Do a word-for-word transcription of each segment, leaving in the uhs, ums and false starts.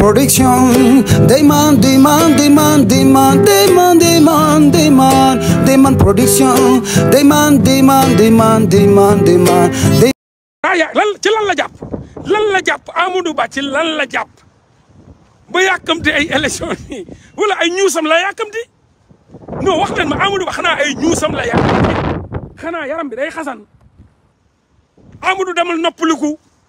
production. Demand, demand, demand, demand, demand, demand, demand, demand production. Demand, demand, demand, demand, demand. ah ya lan ci lan la jàpp lan la jàpp Amadou Ba ci lan la jàpp ba yàkkamti ay élection yi wala ay ñuusam la yàkkamti non wax leen ma Amadou Ba xanaa ay ñuusam la yàkkamti xanaa yaram bi day xasan Amadou demal noppaliku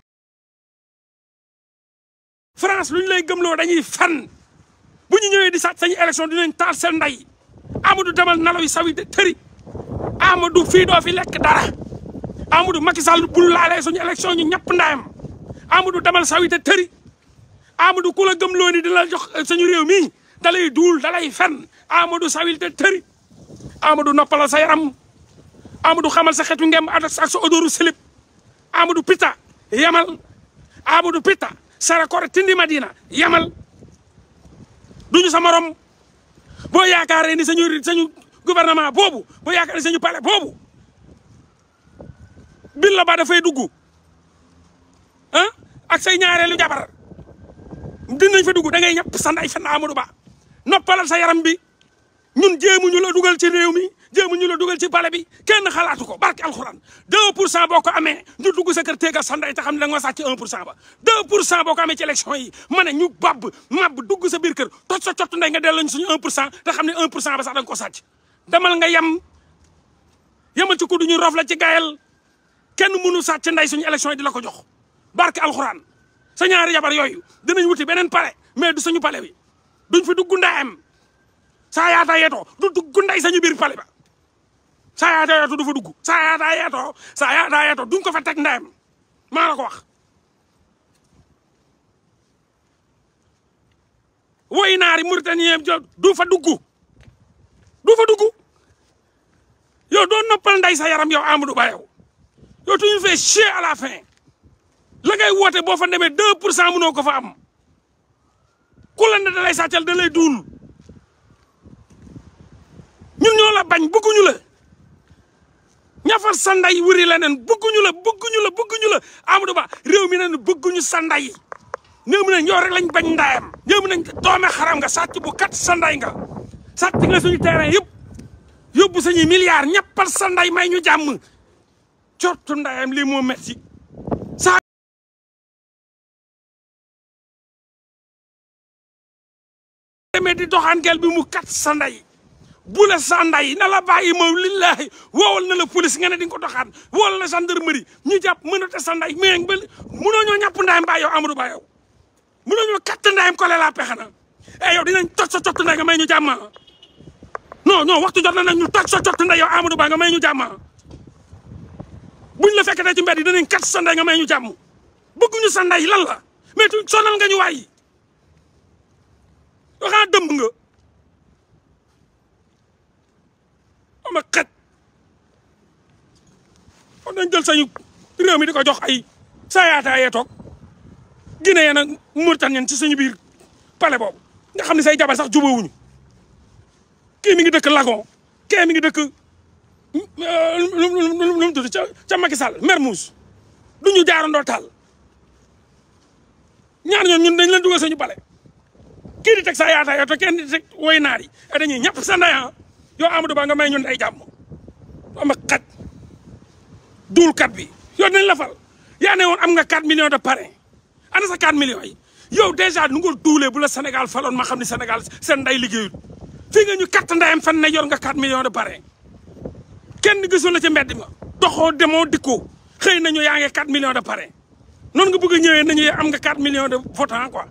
France lu ñu lay gëmloo dañuy fan bu ñu ñëwee di sàcc sañu élection dinañ taal seen ndey Amadou demal nalaw yi sawi de tëri Amadou fii doo fi lekk dara Amadou Macky Sall bul laalee suñu élection ñu ñëpp ndayam Amadou demal sawi te tëri Amadou ku la gëmloo ni di la jox suñu réew mi dalay duul dalay fen Amadou sawil te tëri Amadou noppalal sa yaram Amadou xamal sa xetu ngem ak sa odoru silip Amadou Pita yamal Amadou Pita sara kor tindi Madina yamal duñu sa morom boo yaakaaree ni sañu sañu gouvernement boobu boo yaakaaree sañu palais boobu Billa ba dafay dugg ah ak say ñaareelu jabar dinañ fa dugg da ngay ñàpp sa nday fen Amadou Ba noppalal sa yaram bi ñun jéemuñu la dugal ci réew mi jéemuñu la dugal ci palais bi kenn xalaatu ko barke alxuraan deux pour cent boo ko amee ñu dugg sa kër tegal sa nday te xam ne da nga sàcc un pour cent ba deux pour cent boo ko amee ci élection yi ma ne ñu bab mab dugg sa biir kër toj sa cottu nday nga delloo ñu suñu un pour cent te xam ne un pour cent ba sax da nga ko sàcc demal nga yem yemal ci ku duñu rof la ci gaayal kenn mënu sàcc nday suñu élection yi di la ko jox barke alxuraan sa ñaari jabar yooyu dinañ wuti beneen palais mais du suñu palais bi duñ fi dugg ndayam saa yaata yeetoo du dugg nday sañu biir palais ba saa yaata yeetoo du fa dugg saa yaata yeetoo saa yaata yeetoo duñ ko fa teg ndayam maa la ko wax woy naari Mauritanien du fa dugg du fa dugg yow doo noppal nday sa yaram yow Amadou Ba yow yow tu ñu fais chier à la fin la ngay woote boo fa demee deux pour cent mënoo ko fa am ku la ne da lay sàccal da lay duul ñun ñoo la bañ bëgguñu la ñafal sa nday wëri leneen bëgguñu la bëgguñu la bëgguñu la Amadou Ba réew mi nañu bëgguñu sa nday ñëw mi nañ yow rek lañ bañ ndayam ñëw mi nañ doome xaram nga sàcc bu kat sa nday nga sàcc nga suñu terrain yëpp yóbbu sañuy milliards ñappal sa nday may ñu jàmm cottu ndayam lii moo metti saa demee di doxaan gel bi mu kat sa nday bu la sa nday na la bàyyi ma lillahi woowal na la police nga ne di nga ko doxaan woowal na gendarmerie ñu jàpp mënate sa nday mais ba mënoo ñoo ñàpp ndayam baa yow Amadou Ba yow mënoo ñoo katt ndayam kole la pexana e yow dinañ toj sa cottu nday nga may ñu jàmm non non waxtu jot na nag ñu toj sa cottu nday yow Amadou Ba nga may ñu jàmm buñ la fekkee ci mbedd yi dinañ kat sa nday nga may ñu jàmm bëgguñu sa nday lan la mais tu sonal nga ñu waay waxaa dëmb nga ama xet kon dañ jël sañu réew mi di ko jox ay saayaata yee toog Guinée nag Mauritanie ci suñu biir palais boobu nga xam ne say jabar sax jubawuñu kii mi ngi dëkk Lagon kii mi ngi dëkk lu mu tudd ca ca Macky Sall Mermoz du ñu jaarandoo taal ñaar ñoon ñun dañ leen dugal suñu palais kii di teg sa yaata yow te kenn di teg woy naar yi dañuy ñàpp sa ndaya yow Amadou Ba nga may ñun ay jàmm ama xat duulkat bi yow dinañ la fal yaa ne woon am nga quatre millions de parrain ana sa quatre millions yi yow dèjà nu nga duulee bu la Sénégal faloon ma xam ne Sénégal seen nday liggéeyul fii nga ñu katt ndayam fan ne yor nga quatre millions de parrain kenn gisul la ci mbedd ma doxoo demoo dikkoo xëy nañu yaa ngi quatre millions de parrain noonu nga bëgg a ñëwee nañu am nga quatre millions de votants quoi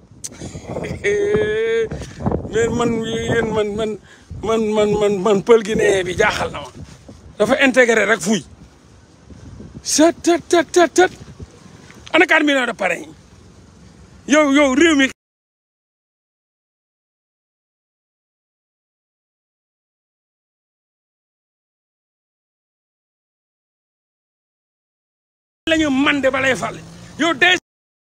mais man yéen man man man man man man pël Guinée bi jaaxal na ma dafa intégré rek fuuy set tet tet tet tet ana quatre millions de parrain yow yow réew mi lañu mandé ba lay fal yow dee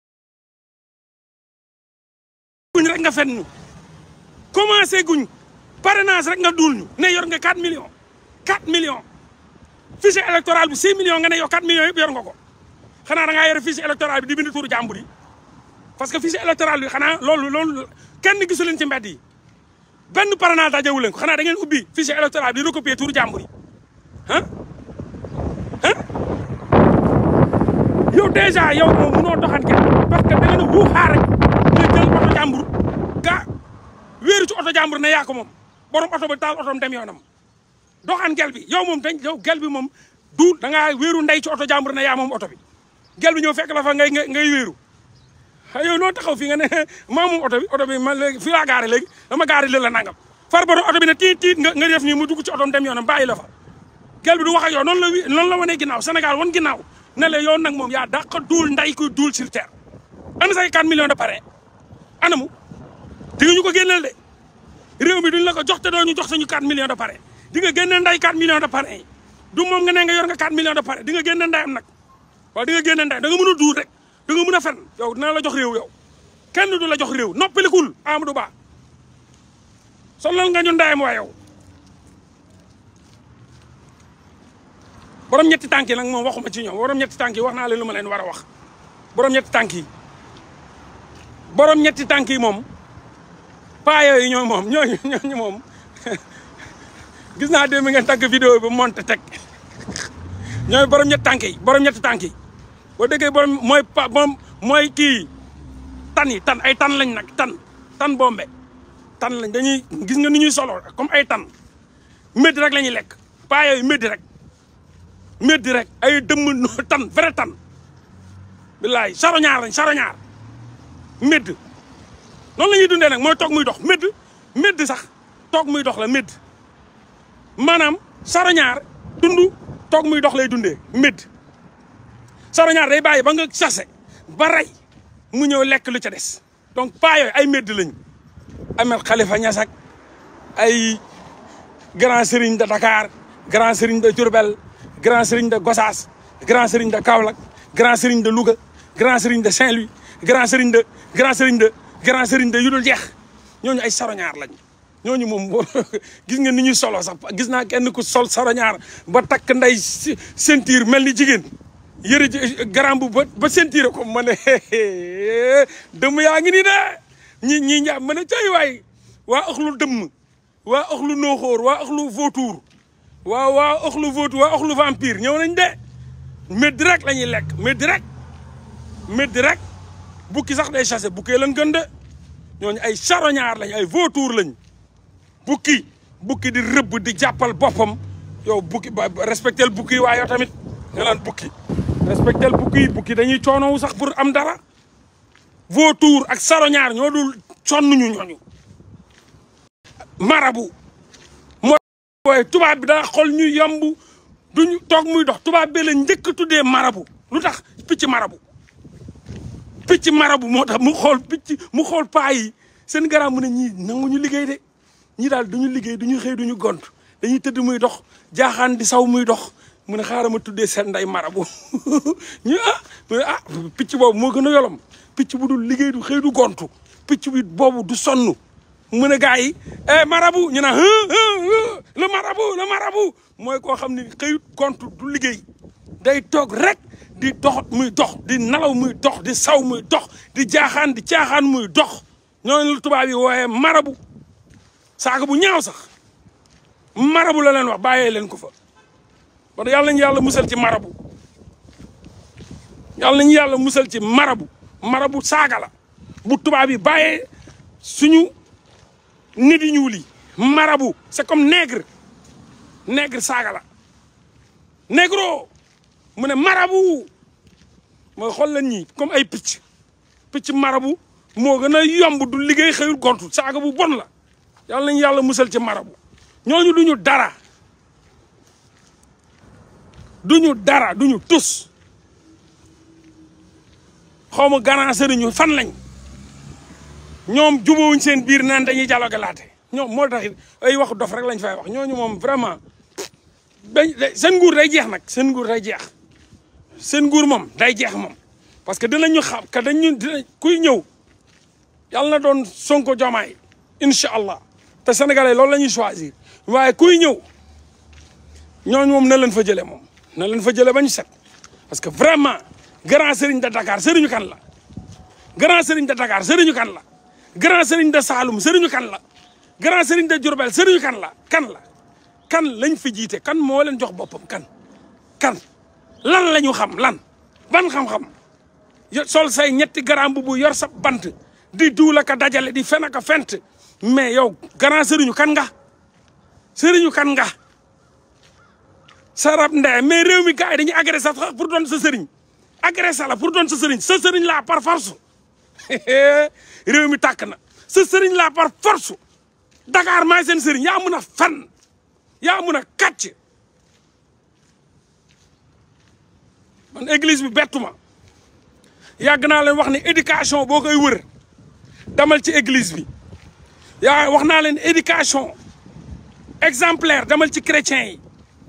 guñ rek nga fen ñu commencé guñ parrainage rek nga duul ñu ne yor nga quatre millions quatre millions fichier électoral bi six millions nga ne yow quatre millions yëpp yor nga ko xanaa da ngaa yor fichier électoral bi di bind tuuru jàmbur yi parce que fichier électoral bi xanaa loolu loolu kenn gisu leen ci mbedd yi benn parrainage dajewu leen ko xanaa da ngeen ubbi fichier électoral bi recopier turu jàmbur yi ah ah yow dèjà yow moom munoo doxan kenn parce que da ngeen a wuuxaa rek nga jël oto jàmbur ga wéeru ci oto jàmbur ne yaa ko moom borom oto ba taal otoom dem yoonam doxaan gel bi yow moom dañ yow gel bi moom du da ngaa wéeru ndey ci oto jàmbur ne yaa moom oto bi gel bi ñëw fekk la fa ngay ngay wéeru yow noo taxaw fii nga ne maa moom oto bi oto bi man léegi fii laa gaare léegi dama gaare lël la nangam far borom oto bi ne tiit tiit nga nga def nii mu dugg ci otoom dem yoonam bàyyi la fa gel bi du wax ak yow noonu la noonu la wanee ginnaaw Sénégal wan ginnaaw ne la yow nag moom yaa dàq duul nday kuy duul sur terre ana say quatre millions de parrain anamu di nga ñu ko génneel de réew mi duñ la ko jox te doo ñu jox sañu quatre millions de parrain di nga génne nday quatre millions de parrain yi du moom nga ne nga yor nga quatre millions de parrain di nga génne ndayam nag waaw di nga génne nday da nga mën a duul rek da nga mën a fen yow dina la jox réew yow kenn du la jox réew noppalikul Amadou Ba sonal nga ñu ndayam waa yow borom ñetti tànk yi nag moom waxuma ci ñoom borom ñetti tànk yi wax naa leen lu ma leen war a wax borom ñetti tànk yi borom ñetti tànk yi moom paa yooyu ñoom moom ñooñu ñooñu moom gis naa démb ngeen tàgg vidéo bi monté teg ñooy borom ñetti tànk yi borom ñetti tànk yi boo déggee borom mooy pa moom mooy kii tan yi tan ay tan lañ nag tan tan bombe tan lañ dañuy gis nga ni ñuy solo comme ay tan médd rek la ñuy lekk paa yooyu médd rek médd rek ay dëmm tan vrai tan billaay saroñaar lañ saroñaar médd noonu la ñuy dundee nag mooy toog muy dox médd médd sax toog muy dox la médd maanaam saroñaar dund toog muy dox lay dundee médd saroñaar day bàyyi ba nga chassé ba rey mu ñëw lekk lu ca des donc paa yooyu ay médd lañ Ahmed Khalifa Niass ak ay grand serigne de Dakar grand serigne de Diourbel grand serigne de Gossas grand serigne de Kaolack grand serigne de Louga grand serigne de Saint-Louis grand serigne de grand serigne de grand serigne de yu dul jeex ñooñu ay saroñaar lañ ñooñu moom gis nga ni ñuy solo sax gis naa kenn ku sol saroñaar ba takk nday ceinture mel ni jigéen yëre garam bu ba ba ceinture ko ma ne dëmm yaa ngi nii de ñi ñii ñaa ma ne cay waay waa ëxlu dëmm waa ëxlu nooxóor waa ëxlu vautour waa waa ëxlu vautour waa ëxlu vampire ñëw nañ de médd rek la ñuy lekk médd rek médd rek bukki sax day chassé bukkee lañ gën de ñooñu ay charognard lañ ay vautour lañ bukki bukki di rëbb di jàppal boppam yow bukki ba respectel bukki waaye yow tamit nga naan bukki respectel bukki bukki dañuy coonowu sax pour am dara vautour ak charognard ñoo dul sonnuñu ñooñu marabu mooy tubaab bi daa xool ñu yomb duñu toog muy dox tubaab bi la njëkk tuddee marabu lu tax picc marabu picc marabu moo tax mu xool picc mu xool paa yi seen garab mu ne ñii nanguñu liggéey de ñii daal duñu liggéey duñu xëy duñu gont dañuy tëdd muy dox jaaxaan di saw muy dox mu ne xaaral ma tuddee seen nday marabu ñu ah mu ne ah picc boobu moo gën a yolom picc bu dul liggéey du xëy du gontu picc bi boobu du sonn mu ne gars yi eh marabu ñu naan le marabu le marabu mooy koo xam ne xëyut gontu du liggéey day toog rek di dox muy dox di nalaw muy dox di saw muy dox di jaaxaan di caaxaan muy dox ñooñu la tubaab yi wooyee marabu saaga bu ñaaw sax marabu la leen wax bàyyee leen ko fa kon yàlla nañu yàlla musal ci marabu yàlla nañu yàlla musal ci marabu marabu saaga la bu tubaab yi bàyyee suñu nit yi ñuul yi marabu c'est comme nègre nègre saaga la négro mu ne marabu mooy xool leen ñii comme ay picc picc marabu moo gën a yomb du liggéey xëyul gontu saaga bu bon la yàlla nañu yàlla musal ci marabu ñooñu duñu dara duñu dara duñu tus xaw ma garant sëriñu fan lañ ñoom jubóowuñ seen biir naan dañuy dialogue laate ñoom moo tax ay waxu dof rek lañ fay wax ñooñu moom vraiment dañ seen nguur day jeex nag seen nguur day jeex seen nguur moom day jeex moom parce que dinañu xam que dañu dina kuy ñëw yàlla na doon Sonko Diomaye incha allah te sénégalais loolu la ñuy choisir waaye kuy ñëw ñooñu moom na leen fa jëlee moom na leen fa jëlee ba ñu set parce que vraiment grand sëriñ de Dakar sëriñu kan la grand sëriñ de Dakar sëriñu kan la grand sëriñ de Saloum sëriñu kan la grand sëriñ de Diourbel sëriñu kan la kan la kan lañ fi jiite kan moo leen jox boppam kan kan lan la ñu xam lan ban xam-xam sol say ñetti garam bu yor sa bant di duula ka dajale di fen aka fent mais yow grand sëriñu kan nga sëriñu kan nga sarab ndey mais réew mi gars yi dañuy agressé sax pour doon sa sëriñ agressé la pour doon sa sëriñ sa sëriñ la par force réew mi tàkk na sa sëriñ la par force Dakar maay seen sëriñ yaa mun a fan yaa mun a kàcc man église bi bettuma yàgg naa leen wax ne éducation boo koy wër damal ci église bi yaa wax naa leen éducation exemplaire damal ci chrétiens yi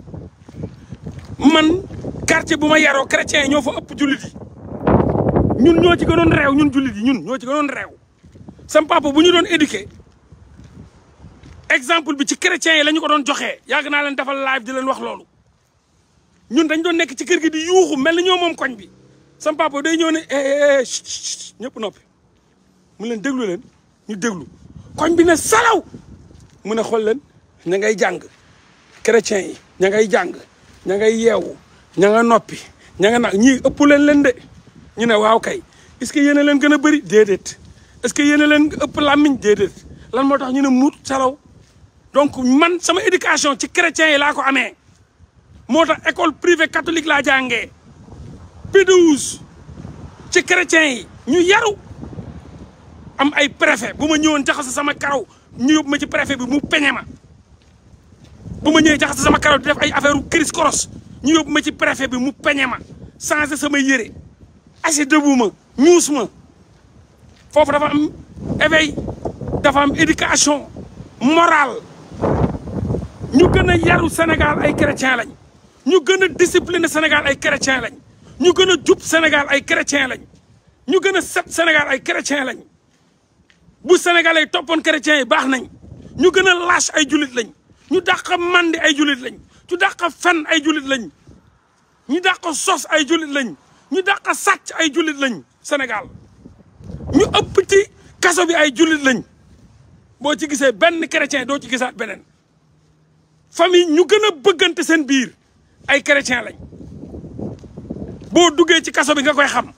man quartier bu ma yaroo chrétiens yi ñoo fa ëpp jullit yi ñun ñoo ci gënoon réew ñun jullit yi ñun ñoo ci gënoon réew sam papa bu ñu doon éduquer exemple bi ci chrétiens yi la ñu ko doon joxee yàgg naa leen defal live di leen wax loolu ñun dañ doon nekk ci kër gi di yuuxu mel ni ñoo moom koñ bi sam papa day ñëw ne ñëpp noppi mu leen déglu leen ñu déglu koñ bi ne salaw mu ne xool leen ña ngay jàng chrétiens yi ña ngay jàng ña ngay yeewu ña nga noppi ña nga nag ñii ëpp leen leen de ñu ne waaw kay est-ce que yéen a leen gën a bëri déedéet est-ce que yéen a leen ëpp làmmiñ déedéet lan moo tax ñu ne muut salaw donc man sama éducation ci chrétiens yi laa ko amee moo tax école privée catholique laa jàngee P douze ci chrétiens yi ñu yaru am ay préfet bu ma ñëwoon jaxase sama karaw ñu yóbbu ma ci préfet bi mu peñe ma bu ma ñëwee jaxase sama karaw di def ay affaire u cris koros ñu yóbbu ma ci préfet bi mu peñe ma changé sama yére asi debout ma ñuus ma foofu dafa am éveil dafa am éducation morale ñu gën a yaru Sénégal ay chrétien lañ ñu gën a discipliné Sénégal ay chrétien lañ ñu gën a jub Sénégal ay chrétien lañ ñu gën a set Sénégal ay chrétien lañ bu Sénégalais toppoon chrétiens yi baax nañ ñu gën a lâche ay julit lañ ñu dàq mandi ay julit lañ ñu dàq fen ay julit lañ ñu dàq sos ay julit lañ ñu dàq sàcc ay julit lañ Sénégal ñu ëpp ci kaso bi ay julit lañ boo ci gisee benn chrétien doo ci gisaat beneen famille ñu gën a bëggante seen biir ay chrétien lañ boo duggee ci kaso bi nga koy xam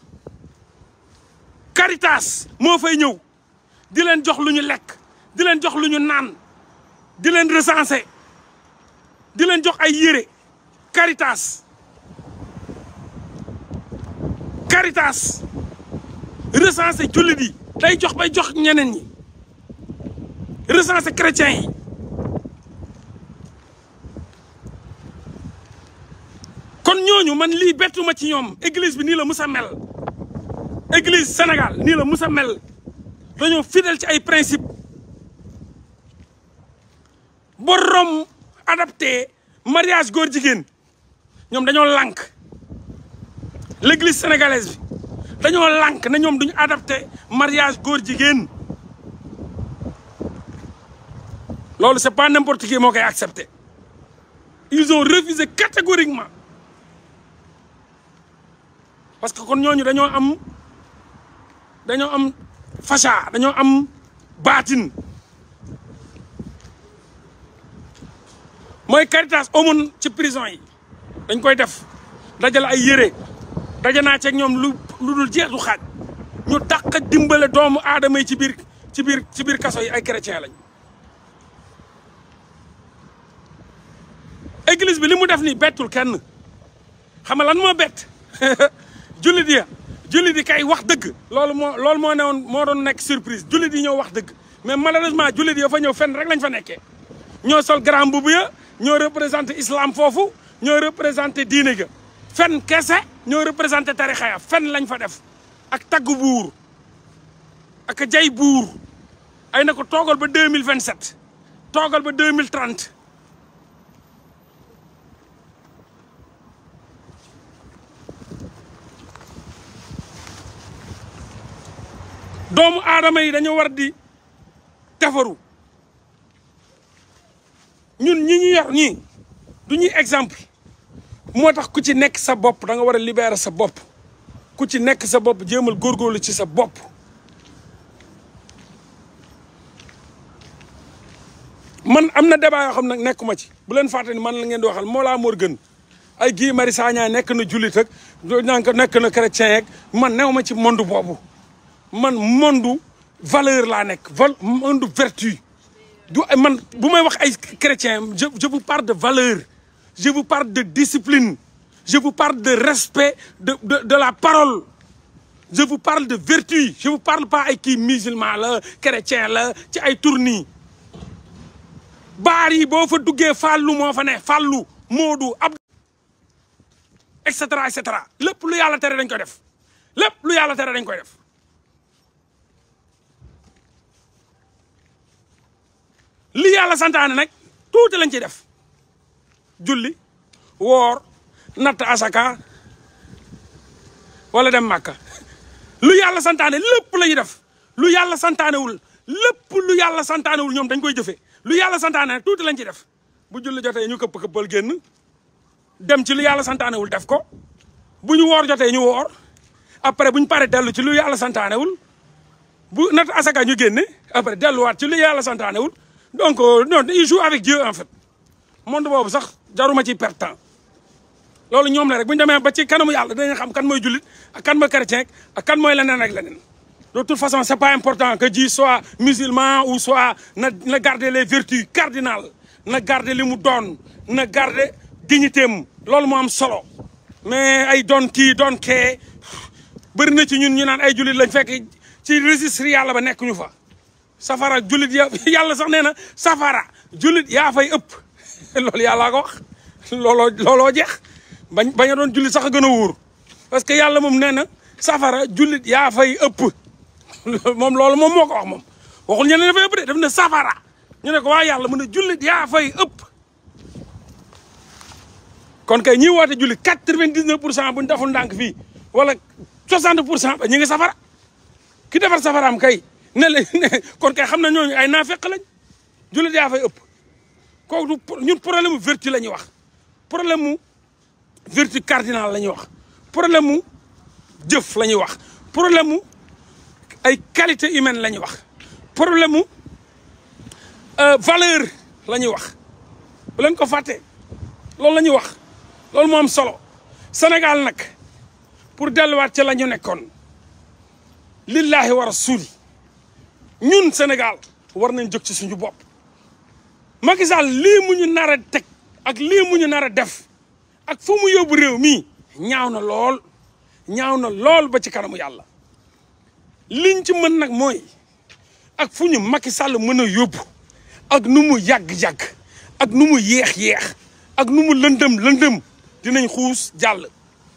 Caritas moo fay ñëw di leen jox lu ñu lekk di leen jox lu ñu naan di leen recenser di leen jox ay yére Caritas Caritas recenser jullit yi day jox bay jox ñeneen ñi recenser chrétiens yi kon ñooñu man lii bettuma ci ñoom église bi nii la musa mel église Sénégal nii la musa mel dañoo fidèle ci ay principe borom adapté mariage góor jigéen ñoom dañoo lànk l'église sénégalaise bi dañoo lànk ne ñoom duñu adapté mariage góor jigéen loolu c'est pas n'importe qui moo koy accepté ils ont refusé catégoriquement parce que kon ñooñu dañoo am dañoo am facha dañoo am baatin mooy Caritas amoon ci prison yi dañ koy def dajale ay yére daja naa ceeg ñoom lu lu dul jeex du xaaj ñu dàq dimbale doomu aadama yi ci biir ci biir ci biir kaso yi ay chrétien lañ église bi li mu def nii bettul kenn xam nga lan moo bett jullit yi jullit yi kay wax dëgg loolu moo loolu moo newoon moo doon nekk surprise jullit yi ñoo wax dëgg mais malheureusement jullit yi fa ñëw fenn rek lañ fa nekkee ñoo sol grand mbubb ya ñoo représenté islam foofu ñoo représenté diine ga fenn kese ñoo représenté tarixa ya fenn lañ fa def ak tagg buur ak jay buur ay na ko toogal ba deux mille vingt sept toogal ba deux mille trente doomu aadama yi dañoo war di defaru ñun ñi ñu yor ñii du ñuy exemple moo tax ku ci nekk sa bopp da nga war a libérer sa bopp ku ci nekk sa bopp jéemal góorgóorlu ci sa bopp man am na débat yoo xam nag nekkuma ci bu leen fàtte ni man la ngeen di waxal Mollah Morgun ay Guy Marius Sagna nekk na jullit ak ñank nekk na chrétien ak man new ma ci monde boobu man monde valeur laa nekk val monde vertu du man bu may wax ay chrétien je je vous parle de valeur je vous parle de discipline je vous parle de respect de de de la parole je vous parle de vertu je vous parle pas ay kii musulman la chrétien la ci ay tourni baar yi boo fa duggee fàllu moo fa ne fàllu moodu ab et cetera et cetera lépp lu yàlla tere dañ koy def lépp lu yàlla tere dañ koy def li yàlla santaane nag tuuti lañ ciy def julli woor natt asaka wala dem màkka lu yàlla santaane lépp la ñuy def lu yàlla santaanewul lépp lu yàlla santaanewul ñoom dañ koy jëfee lu yàlla santaane nag tuuti lañ ci def bu julli jotee ñu këpp këppal génn dem ci lu yàlla santaanewul def ko bu ñu woor jotee ñu woor après bu ñu paree dellu ci lu yàlla santaanewul bu natt asaka ñu génne après delluwaat ci lu yàlla santaanewul donc non il joue avec Dieu en fait monde boobu sax jaruma ci perte temps loolu ñoom la rek bu ñu demee ba ci kanamu yàlla dinañ xam kan mooy jullit ak kan mooy chrétien ak kan mooy leneen ak leneen de toute façon c'est pas important que Dieu soit musulman ou soit na na garder les vertus cardinales na garder li mu doon na garder dignité am loolu moo am solo mais ay doon kii doon kee bëri na ci ñun ñu naan ay jullit lañ fekk ci registre yàlla ba nekk ñu fa safara jullit ya yàlla sax nee na safara jullit yaa fay ëpp loolu yàllaa ko wax looloo looloo jeex bañ bañ a doon jullit sax a gën a wóor parce que yàlla moom nee na safara jullit yaa fay ëpp moom loolu moom moo ko wax moom waxul ñeneen dafay ëpp de daf ne safara ñu ne ko waa yàlla mu ne jullit yaa fay ëpp kon kay ñi woote jullit quatre-vingt-dix-neuf pour cent bu ñu deful ndànk fii wala soixante pour cent ba ñu ngi safara ki defar safaraam kay ne la kon kay xam na ñooñu ay naafeq lañ jullit yaa fay ëpp kooku ñun problème mu vertu la ñuy wax problème mu vertu cardinal la ñuy wax problème mu jëf la ñuy wax problème mu ay qualité humaine la ñuy wax problème mu valeur la ñuy wax bu leen ko fàtte loolu la ñuy wax loolu moo am solo Sénégal nag pour delluwaat ci la ñu nekkoon lillahi wa rasuli ñun Sénégal war nañ jóg ci suñu bopp Macky Sall lii mu ñu nar a teg ak lii mu ñu nar a def ak fu mu yóbbu réew mii ñaaw na lool ñaaw na lool ba ci kanamu yàlla liñ ci mën nag mooy ak fu ñu Macky Sall mën a yóbbu ak nu mu yàgg-yàgg ak nu mu yeex-yeex ak nu mu lëndëm lëndëm dinañ xuus jàll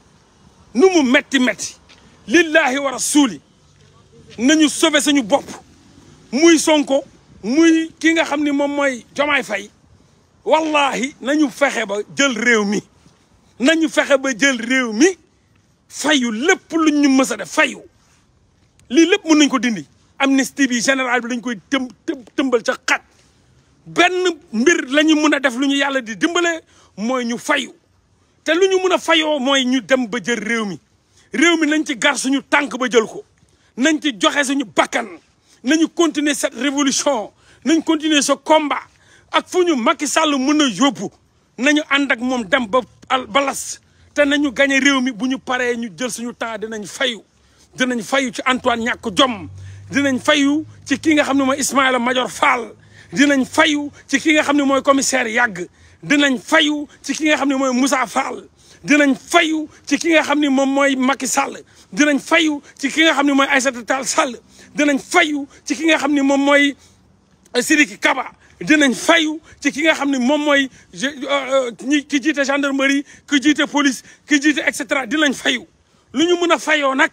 nu mu metti metti lillahi wa rasuli nañu sauver suñu bopp muy Sonko muy ki nga xam ni moom mooy Diomaye Faye wallahi nañu fexe ba jël réew mi nañu fexe ba jël réew mi fayu lépp lu ñu mës a def fayu lii lépp mën nañ ko dindi amnistie bi général bi dañ koy tëm tëmbal ca xat benn mbir la ñu mën a def lu ñu yàlla di dimbale mooy ñu fayu te lu ñu mën a fayoo mooy ñu dem ba jël réew mi réew mi nañ ci gar suñu tànk ba jël ko nañ ci joxe suñu bakkan nañu continuer cette révolution nañ continuer ce combat ak fu ñu Macky Sall mën a yóbbu nañu ànd ak moom dem ba balas te nañu gagné réew mi bu ñu paree ñu jël suñu temps dinañ fayu dinañ fayu ci Antoine ñàkk jom dinañ fayu ci ki nga xam ne mooy Ismaïla Madior Fall dinañ fayu ci ki nga xam ne mooy commissaire Yàgg dinañ fayu ci ki nga xam ne mooy Moussa Fall dinañ fayu ci ki nga xam ne moom mooy Macky Sall dinañ fayu ci ki nga xam ne mooy Aïssata Tall Sall dinañ fayu ci ki nga xam ne moom mooy Sidiki Kaba dinañ fayu ci ki nga xam ne moom mooy ñi ki jiite gendarmerie ki jiite police ki jiite et cetera dinañ fayu lu ñu mën a fayoo nag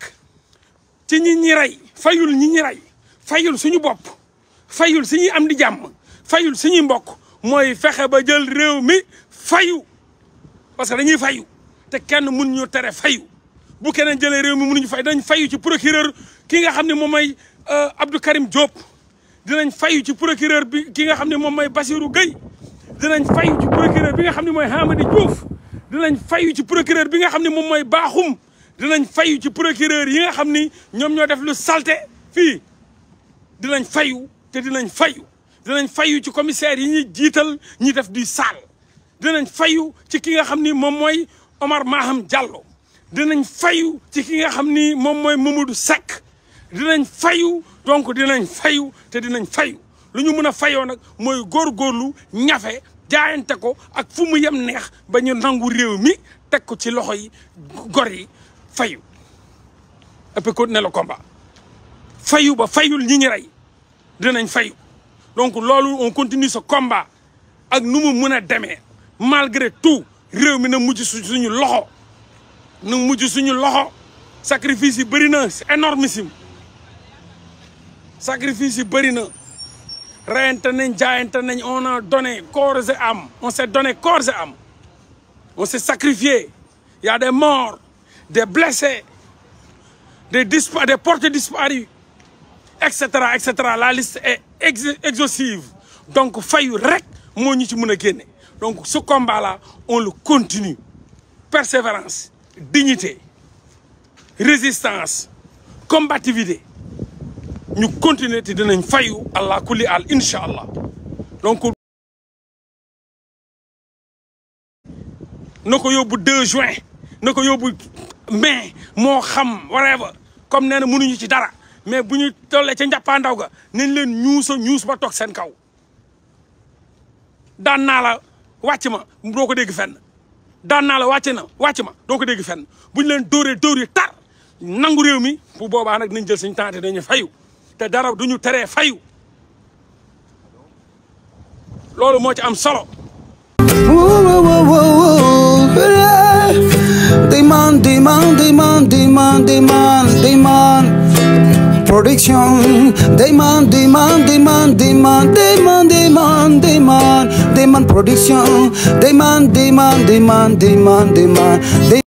ci ñi ñi rey fayul ñi ñi rey fayul suñu bopp fayul suñuy am di jàmm fayul suñuy mbokk mooy fexe ba jël réew mi fayu parce que dañuy fayu te kenn mun ñu tere fayu bu keneen jëlee réew mi mënuñu fay dañ fayu ci procureur ki nga xam ne moom mooy Abdou Karim Diop dinañ fayu ci procureur bi ki nga xam ne moom mooy Bassirou Gueye dinañ fayu ci procureur bi nga xam ne mooy Hamadi Diouf dinañ fayu ci procureur bi nga xam ne moom mooy Bakhoum dinañ fayu ci procureur yi nga xam ni ñoom ñoo def lu salte fii dinañ fayu te dinañ fayu dinañ fayu ci commissaire yi ñuy jiital ñi def du sale dinañ fayu ci ki nga xam ni moom mooy Omar Maham Diallo dinañ fayu ci ki nga xam ni moom mooy Mamadou Seck dinañ fayu donc dinañ fayu te dinañ fayu lu ñu mën a fayoo nag mooy góorgóorlu ñafe jaayante ko ak fu mu yem neex ba ñu nangu réew mi teg ko ci loxo yi gor yi fayu et puis continuer le combat fayu ba fayul ñi ñi rey dinañ fayu donc loolu on continue ce combat ak nu mu mën a demee malgré tout réew mi na mujj suñu loxo na mujj suñu loxo sacrifice yi bëri na c'est énormissime sacrifice yi bëri na reyante nañ jaayante nañ on a donné corps et âme on s'est donné corps et âme on s'est sacrifié il y a des morts des blessés des dispa des portes disparues et cetera et cetera la liste est ex exhaustive donc fayu rek moo ñu ci mën a génne donc ce combat là on le continue persévérance dignité résistance combativité ñu continuer te dinañ fayu allah kulli al incha allah donc na ko yóbbu deux juin na ko yóbbu mai moo xam whatever comme nee na mënuñu ci dara mais bu ñu tollee ca njàppaandaw ga nañ leen ñuusa ñuus ba toog seen kaw daan naa la wàcc ma doo ko dégg fenn daan naa la wàcc na wàcc ma doo ko dégg fenn bu ñu leen dóoree dóor yi tar nangu réew mi bu boobaa nag nañ jël suñu temps te dañu fayu te dara duñu teree fayu loolu moo ci am solo. Demand, demand, demand, demand, demand, demand. Production. Demand, demand, demand, demand, demand, demand, demand, demand. Production. Demand, demand, demand, demand, demand.